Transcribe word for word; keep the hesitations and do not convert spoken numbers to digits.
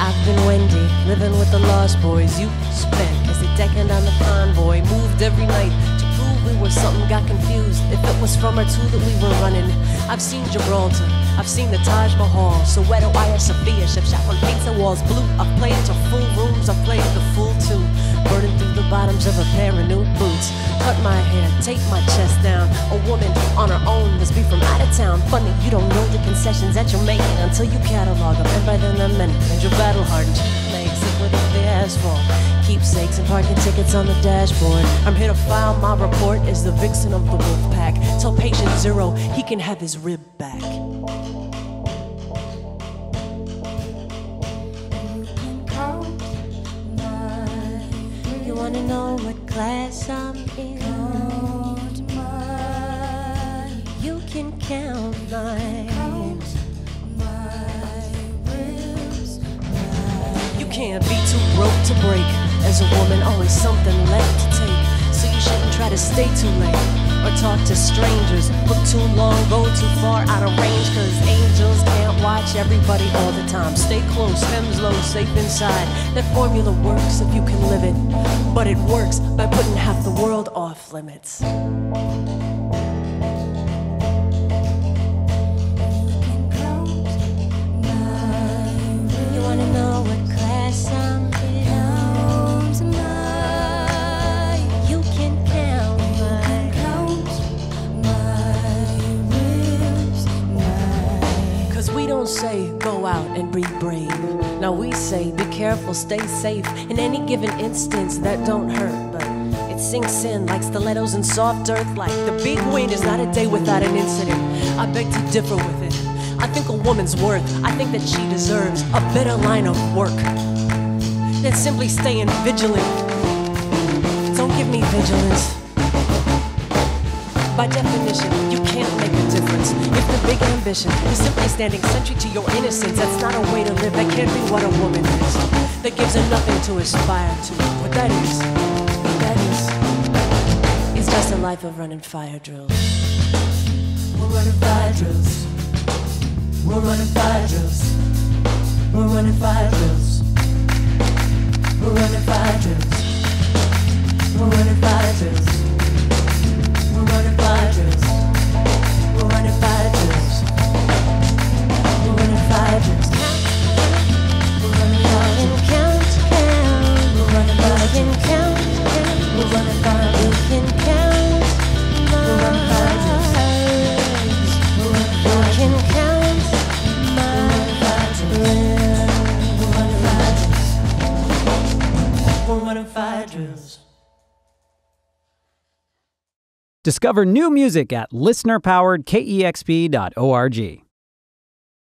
I've been Wendy, living with the Lost Boys. You spent as a decade on the convoy. Moved every night to prove we were something. Got confused if it was from or to that we were running. I've seen Gibraltar, I've seen the Taj Mahal, Soweto, Hagia Sophia, ship shot on pizza walls, blue. I've played to full rooms, I've played the full tune, burning through the bottoms of a pair of new boots. Cut my hair, take my chest down. A woman on her own must be from out of town. Funny, you don't know the concessions that you're making until you catalog them, and by then they're many. And you're battle hardened, legs liquid of the asphalt, keepsakes and parking tickets on the dashboard. I'm here to file my report as the vixen of the wolf pack. Tell patient zero he can have his rib back. You wanna know what class I'm in? Count my, you can count my, count my ribs. My. You can't be too broke to break. As a woman, always something left to take. So you shouldn't try to stay too late or talk to strangers. Look too long, go too far out of range, cause angels can't watch everybody all the time. Stay close, hems low, safe inside. That formula works if you can live it, but it works by putting half the world off limits. You wanna know what class I'm in? Count my, you can count my, count my ribs, my. Cause we don't say go out and be brave. Now we say be careful, stay safe. In any given instance that don't hurt, but it sinks in like stilettos in soft earth. Like the big wind is not a day without an incident. I beg to differ with it. I think a woman's worth, I think that she deserves a better line of work than simply staying vigilant. Don't give me vigilance. By definition, you can't make a difference. If the big ambition is simply standing sentry to your innocence, that's not a way to live. That can't be what a woman is. That gives her nothing to aspire to. What that is, what that is, is just a life of running fire drills. We're running fire drills. We're running fire drills. We're running fire drills. We're running fire drills. We're running fire drills. We're running fire drills. We're running fire drills. We're running fire drills. We're running fire drills. Count, count. We're running fire drills. Count, count. We're running fire drills. You can count. We're running fire drills. We're running fire drills. You can count. Fire drills. Discover new music at listener powered K E X P dot org.